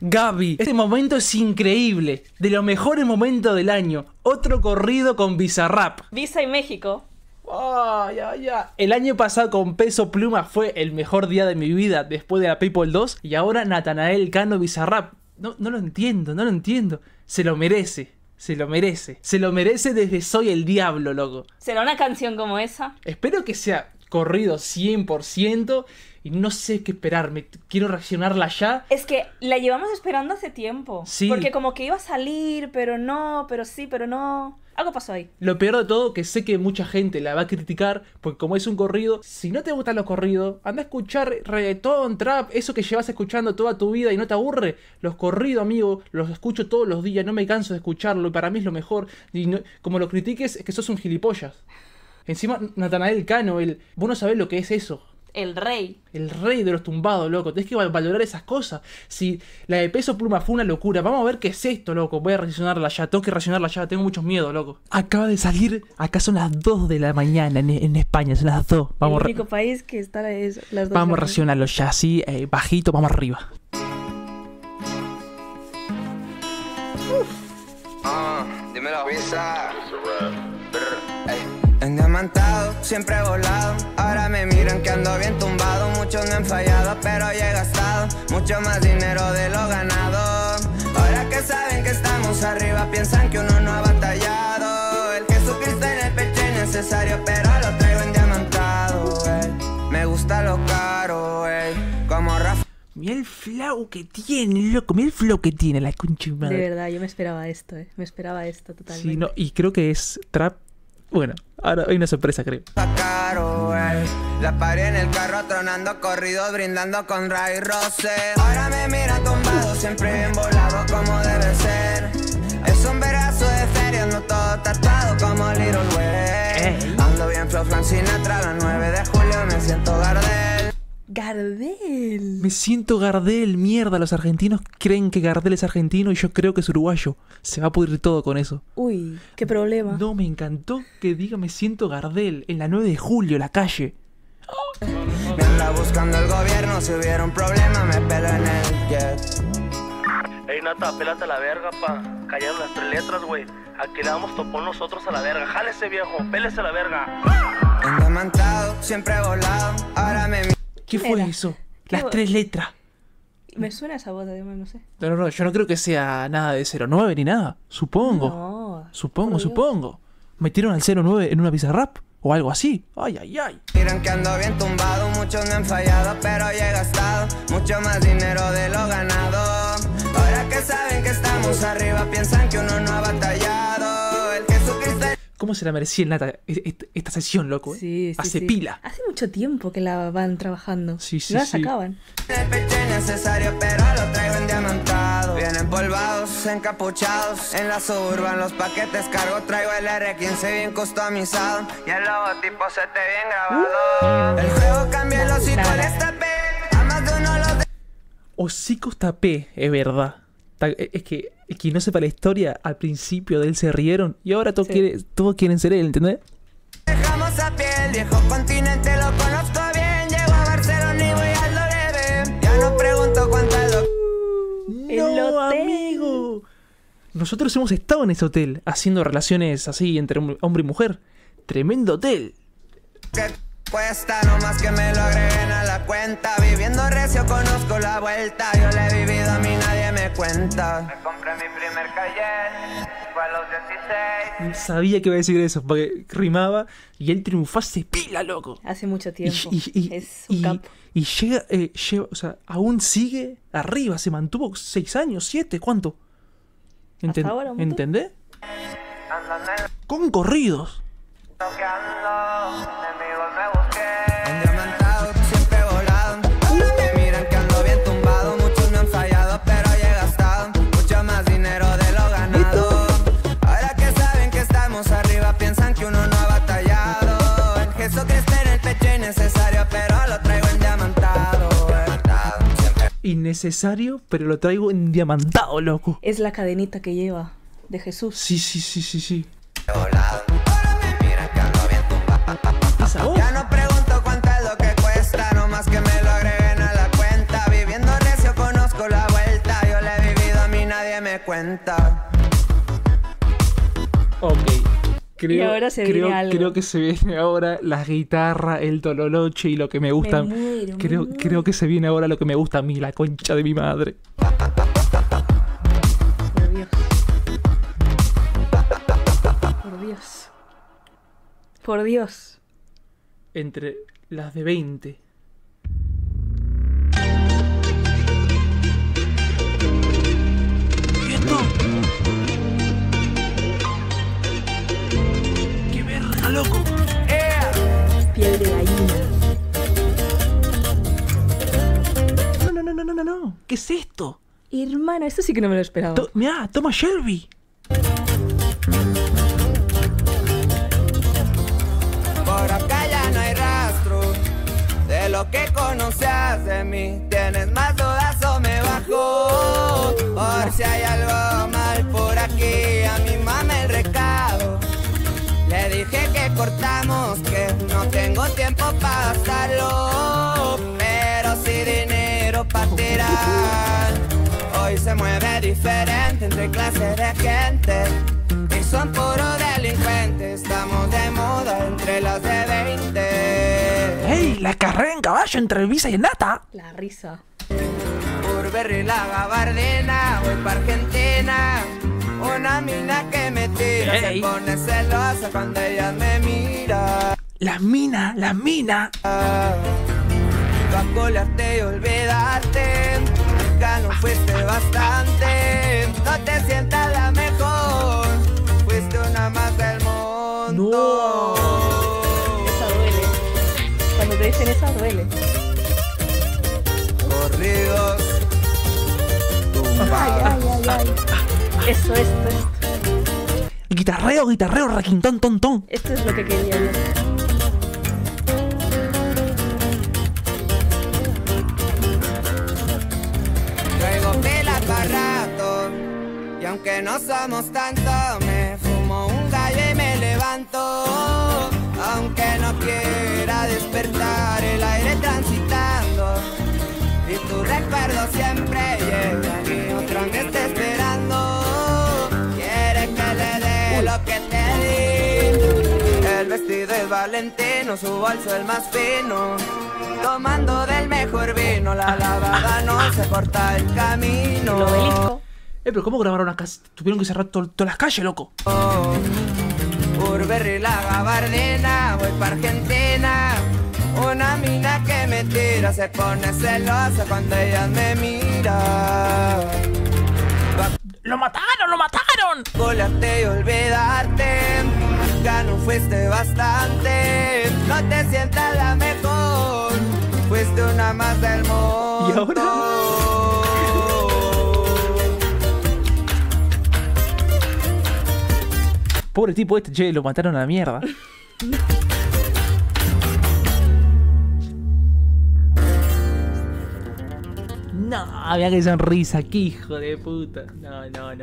Gaby, este momento es increíble. De los mejores momentos del año. Otro corrido con Bizarrap. Visa y México. Ay, ay, ay. El año pasado con Peso Pluma fue el mejor día de mi vida después de la People 2. Y ahora Natanael Cano Bizarrap. No lo entiendo, no lo entiendo. Se lo merece, se lo merece. Se lo merece desde Soy el Diablo, loco. ¿Será una canción como esa? Espero que sea corrido 100%. Y no sé qué esperar, quiero reaccionarla ya. Es que la llevamos esperando hace tiempo. Sí. Porque como que iba a salir, pero no, pero sí, pero no. Algo pasó ahí. Lo peor de todo, que sé que mucha gente la va a criticar, porque como es un corrido, si no te gustan los corridos, anda a escuchar reggaetón, trap, eso que llevas escuchando toda tu vida y no te aburre. Los corridos, amigo, los escucho todos los días, no me canso de escucharlo y para mí es lo mejor. Y no, como lo critiques, es que sos un gilipollas. Encima, Natanael Cano, vos no sabés lo que es eso. El rey. El rey de los tumbados, loco. Tenés que valorar esas cosas. Si la de Peso Pluma fue una locura, vamos a ver qué es esto, loco. Voy a reaccionarla ya. Tengo que reaccionarla ya. Tengo muchos miedos, loco. Acaba de salir. Acá son las 2 de la mañana en España. Son las 2. Vamos el único país que está es las 2. Vamos a reaccionarlo ya. Así, bajito, vamos arriba. Dímelo, Visa. Endiamantado, siempre volado. Ahora me miran que ando bien tumbado. Muchos me han fallado, pero ya he gastado mucho más dinero de lo ganado. Ahora que saben que estamos arriba, piensan que uno no ha batallado. El Jesucristo en el pecho es necesario, pero lo traigo endiamantado, Me gusta lo caro, como Rafa. Mira el flow que tiene, loco. Mira el flow que tiene la concha de madre. De verdad, yo me esperaba esto, Me esperaba esto totalmente. Sí, no, y creo que es trap. Bueno, ahora hay una sorpresa, creo. La paré en el carro tronando corridos, brindando con Ray Rosé. Ahora me mira tumbado, siempre bien volado como debe ser. Es un verazo de feria, no todo tatuado como Little Way. Ando bien flow Frank Sinatra, la 9 de julio me siento Gardel. Gardel. Me siento Gardel, mierda. Los argentinos creen que Gardel es argentino y yo creo que es uruguayo. Se va a pudrir todo con eso. Uy, qué problema. No, me encantó que diga me siento Gardel en la 9 de julio, la calle. Me anda buscando el gobierno, si hubiera un problema me pelo en el jet. Ey, Nata, pélate a la verga, pa. Callaron las 3 letras, güey. Aquí le damos topón nosotros a la verga. Jálese, viejo, pélese a la verga. Endiamantado, siempre volado. Ahora me... ¿Qué fue eso? Las 3 letras. Me suena esa voz, además, no sé. No, yo no creo que sea nada de 09 ni nada. Supongo. No, Supongo. ¿Metieron al 09 en una Bizarrap? O algo así. Ay. Miran que ando bien tumbado, muchos me han fallado, pero ya he gastado mucho más dinero de lo ganado. Ahora que saben que estamos arriba, piensan que uno no ha batallado. El Jesucristo... ¿Cómo se la merecía el Nata esta sesión, loco? Sí. Hace pila. Hace mucho tiempo que la van trabajando. Sí. No la sacaban. El pecho es necesario, pero lo traigo endiamantado. Bien empolvados, encapuchados. En la Suburban los paquetes cargo. Traigo el R15 bien customizado. Y el logotipo se te bien grabado. El juego cambia los iguales tapé. A más de uno los de... Hocicos tapé, es verdad. Es que quien no sepa la historia, al principio de él se rieron y ahora todos quieren ser él, ¿entendés? Dejamos a pie el viejo continente, lo conozco bien. Llego a Barcelona y voy al Lorebe. Ya no pregunto cuánto es lo... No, amigo. Nosotros hemos estado en ese hotel, haciendo relaciones así entre hombre y mujer. Tremendo hotel. que cuesta, no más que me lo agreguen a la cuenta. Viviendo recio conozco la vuelta. Yo le he vivido, a mí nadie me cuenta. Me compré mi primer Cayenne, fue a los 16. Sabía que iba a decir eso, porque rimaba y él triunfase pila, loco. Hace mucho tiempo. Es un capo. Y llega, o sea, aún sigue arriba, se mantuvo 6 años, 7, ¿cuánto? Hasta ahora, un montón. ¿Entendés? Con corridos. Endiamantado, siempre volado. Me miran que ando bien tumbado. Muchos me han fallado, pero ya he gastado mucho más dinero de lo ganado. Ahora que saben que estamos arriba, piensan que uno no ha batallado. El Jesucristo en el pecho es necesario, pero lo traigo endiamantado. Innecesario, pero lo traigo endiamantado, loco. Es la cadenita que lleva de Jesús. Sí. Volado. Ahora me miran que ando bien tumbado. Ya no pregunto cuánto es lo que cuesta, no más que me lo agreguen a la cuenta. Viviendo recio conozco la vuelta. Yo le me cuenta. Ok. Y ahora se viene algo. Creo que se viene ahora la guitarra, el tololoche y lo que me gusta. Me muero, Creo que se viene ahora lo que me gusta a mí, la concha de mi madre. Por Dios. Por Dios. Por Dios. Entre las de 20. ¿Y esto? ¡Qué verga, loco! Piel de gallina. No. ¿Qué es esto? Hermano, esto sí que no me lo esperaba. Mirá, toma Shelby. Por acá ya no hay rastro de lo que conocías de mí. ¿Tienes más dudas o me bajo? Por si hay algo mal por aquí, a mi mamá el recado. Le dije que cortamos, que no tengo tiempo para gastarlo, pero sí dinero para tirar. Hoy se mueve diferente entre clases de gente y son puros delincuentes. Estamos de moda entre las de 20. ¡Ey! La carrera en caballo entre Elvisa y Nata. La risa. Burberry, la gabardina, voy pa' Argentina. Una mina que me tira, Ey. se pone celosa cuando ella me mira. La mina. Pa' colarte y olvidarte, nunca no fuiste bastante. No te sientas la mejor, fuiste una más del mundo. Esa duele. Cuando te dicen esa duele. Corridos, Ay. Eso, esto. Guitarreo, requintón, ton. Esto es lo que quería yo. traigo pilas para rato, y aunque no somos tanto, me fumo un gallo y me levanto. Aunque no quiera despertar, el aire transitando, y tu recuerdo siempre llega y otra me está esperando. Quiere que le dé lo que te di. El vestido es Valentino, su bolso el más fino. Tomando del mejor vino, la lavada no se corta el camino. Lo obelisco. Pero ¿cómo grabaron acá? Tuvieron que cerrar todas las calles, loco. Burberry, la gabardina, voy pa' Argentina. Una mina que me tira, se pone celosa cuando ella me mira. ¡Lo mataron! Colarte y olvidarte, ya no fuiste bastante. No te sientas la mejor, fuiste una más del mundo. ¿Y ahora? Pobre tipo este, che, lo mataron a la mierda. No, mira qué sonrisa, qué hijo de puta. No.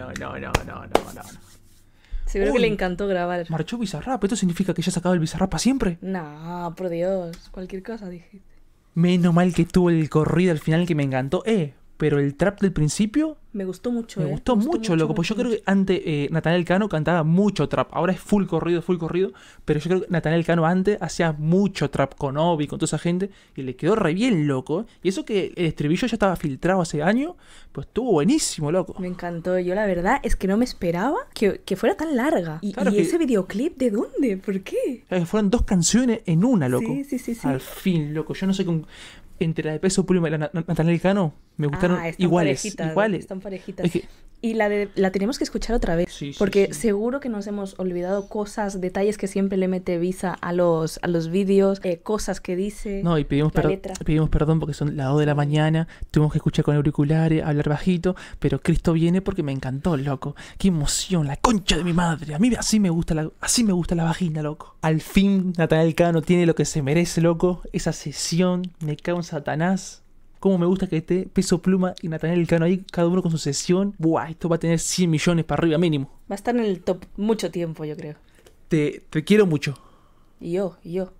Seguro Uy. que le encantó grabar. Marchó Bizarrap, ¿esto significa que ya se acaba el Bizarrap para siempre? No, por Dios. Cualquier cosa dije. Menos mal que tuvo el corrido al final que me encantó. Pero el trap del principio Me gustó mucho. me gustó mucho, loco. Pues yo creo que antes Natanael Cano cantaba mucho trap. Ahora es full corrido. Pero yo creo que Natanael Cano antes hacía mucho trap con Obi, con toda esa gente. Y le quedó re bien, loco. Y eso que el estribillo ya estaba filtrado hace años. Pues estuvo buenísimo, loco. Me encantó. Yo la verdad es que no me esperaba que fuera tan larga. Y, Claro y que- ese videoclip, ¿de dónde? ¿Por qué? Fueron 2 canciones en una, loco. Sí. Al fin, loco. Yo no sé con... Entre la de Peso Pluma y la de Natanael Cano me gustaron Están iguales. parejitas, Están parejitas. Es que- Y la tenemos que escuchar otra vez. Sí, porque sí. seguro que nos hemos olvidado cosas, detalles que siempre le mete Visa a los vídeos, cosas que dice. No, y pedimos, la letra. pedimos perdón porque son las 2 de la mañana. Tuvimos que escuchar con auriculares, hablar bajito. Pero Cristo viene porque me encantó, loco. Qué emoción, la concha de mi madre. A mí así me gusta la vagina, loco. Al fin Natanael Cano tiene lo que se merece, loco. Esa sesión, me cago en Satanás. Cómo me gusta que esté Peso Pluma y Natanael Cano ahí, cada uno con su sesión. Buah, esto va a tener 100 millones para arriba mínimo. Va a estar en el top mucho tiempo, yo creo. Te quiero mucho. Y yo.